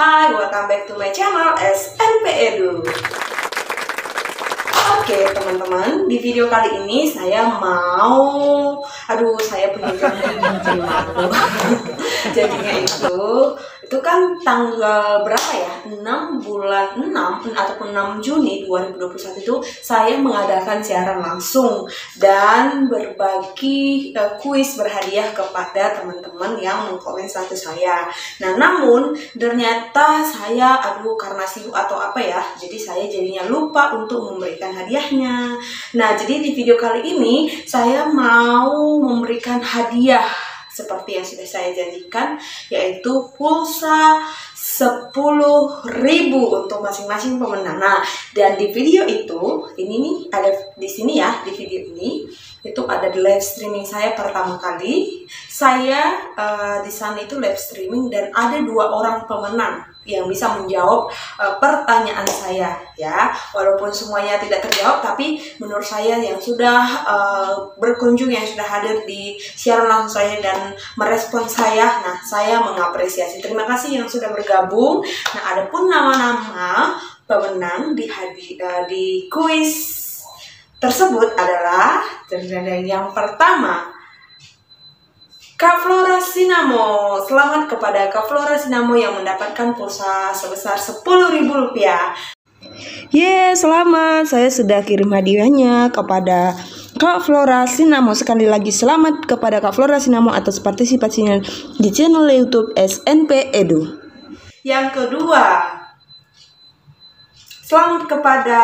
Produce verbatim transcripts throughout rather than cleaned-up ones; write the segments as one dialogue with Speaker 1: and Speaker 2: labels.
Speaker 1: Hai, welcome back to my channel S N P Edu. Oke teman-teman, di video kali ini saya mau, aduh saya punya janji malu. Jadinya itu, itu kan tanggal berapa ya? enam bulan enam ataupun enam Juni dua ribu dua puluh satu itu saya mengadakan siaran langsung dan berbagi uh, kuis berhadiah kepada teman-teman yang mengkomen status saya. Nah, namun ternyata saya aduh karena sibuk atau apa ya, jadi saya jadinya lupa untuk memberikan hadiahnya. Nah, jadi di video kali ini saya mau memberikan hadiah seperti yang sudah saya janjikan, yaitu pulsa sepuluh ribu untuk masing-masing pemenang. Nah, dan di video itu, ini nih ada di sini ya, di video ini itu ada di live streaming saya pertama kali. Saya uh, di sana itu live streaming dan ada dua orang pemenang yang bisa menjawab uh, pertanyaan saya ya. Walaupun semuanya tidak terjawab, tapi menurut saya yang sudah uh, berkunjung, yang sudah hadir di siaran langsung saya dan merespon saya, nah saya mengapresiasi. Terima kasih yang sudah bergabung. Nah, ada pun nama-nama pemenang di hadi, uh, di kuis tersebut adalah yang pertama Kak Flora Sinamo. Selamat kepada Kak Flora Sinamo yang mendapatkan pulsa sebesar sepuluh ribu rupiah.
Speaker 2: Yeay, selamat. Saya sudah kirim hadiahnya kepada Kak Flora Sinamo. Sekali lagi selamat kepada Kak Flora Sinamo atas partisipasinya di channel YouTube S N P Edu.
Speaker 1: Yang kedua, selamat kepada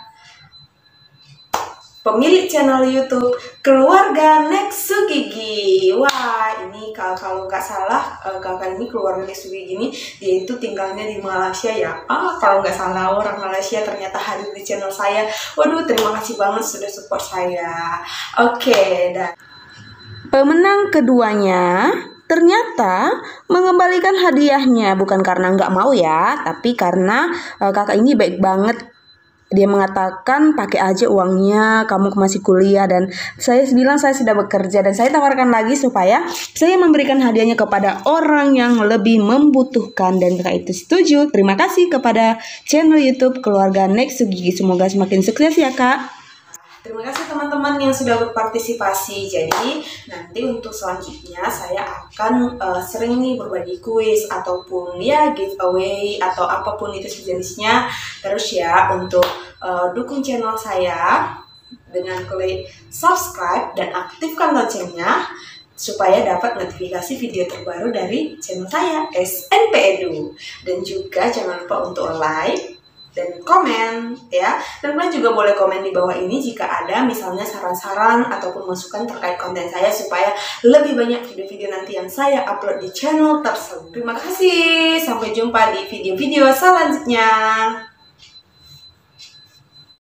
Speaker 1: pemilik channel YouTube Keluarga Nexu Gigi. Wah, ini kalau kalau nggak salah kakak ini keluarga Nexu Gigi ini dia itu tinggalnya di Malaysia ya. Ah, kalau nggak salah orang Malaysia ternyata hadir di channel saya. Waduh, terima kasih banget sudah support saya. Oke, dan
Speaker 2: pemenang keduanya ternyata mengembalikan hadiahnya bukan karena nggak mau ya, tapi karena uh, kakak ini baik banget. Dia mengatakan pakai aja uangnya, kamu masih kuliah, dan saya bilang saya sudah bekerja, dan saya tawarkan lagi supaya saya memberikan hadiahnya kepada orang yang lebih membutuhkan, dan kakak itu setuju. Terima kasih kepada channel YouTube Keluarga Nexu Gigi, semoga semakin sukses ya kak.
Speaker 1: Terima kasih teman-teman yang sudah berpartisipasi. Jadi nanti untuk selanjutnya saya akan uh, sering nih berbagi kuis ataupun ya giveaway atau apapun itu sejenisnya. Terus ya untuk uh, dukung channel saya dengan klik subscribe dan aktifkan loncengnya supaya dapat notifikasi video terbaru dari channel saya S N P Edu. Dan juga jangan lupa untuk like dan komen ya, dan kalian juga boleh komen di bawah ini jika ada misalnya saran-saran ataupun masukan terkait konten saya supaya lebih banyak video-video nanti yang saya upload di channel tersebut. Terima kasih, sampai jumpa di video-video selanjutnya.